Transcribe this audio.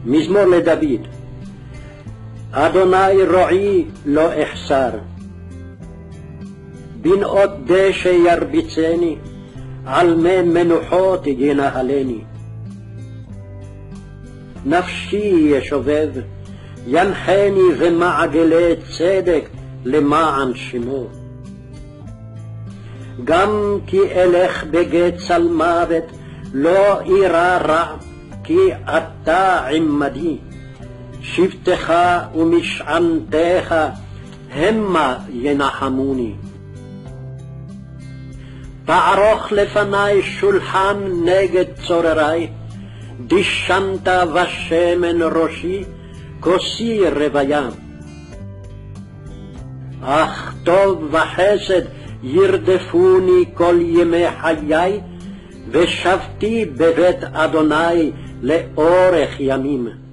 מזמור לדוד. אדוני רועי לא אחסר, בנאות דשא ירביצני, על מי מנוחות ינהלני. נפשי ישובב, ינחני במעגלי צדק למען שמו. גם כי אלך בגיא צל מוות, לא אירא רע, כי אתה עמדי. שבטך ומשענתך המה ינחמוני. תערוך לפני שולחן נגד צוררי, דשנת ושמן ראשי, כוסי רוויה. אך טוב וחסד ירדפוני כל ימי חיי, ושבתי בבית אדוני לאורך ימים.